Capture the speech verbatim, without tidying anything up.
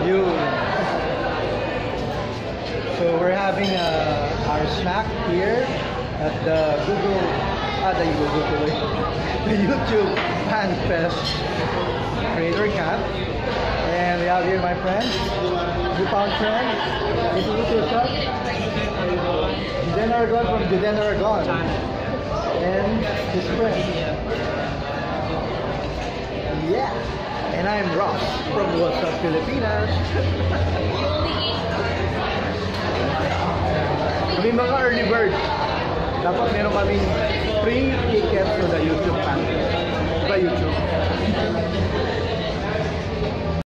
You. So we're having uh, our snack here at the Google, ah, the Google, the YouTube Fan Fest Creator Camp. And we have here my friends, newfound friends. Introduce yourself. Juden Aragon from Juden Aragon. And his friend. Yeah. And I'm Ross from What's Up Pilipinas. Kami mga early birds. Dapat meron kaming free tickets to the YouTube fan. Ba YouTube?